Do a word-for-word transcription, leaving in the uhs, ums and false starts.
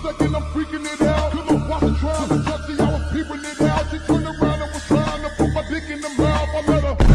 Second, I'm freaking it out. Cause I'm watching, trying to touch it. I was peeping it out. She turned around and was trying to put my dick in the mouth. I let her.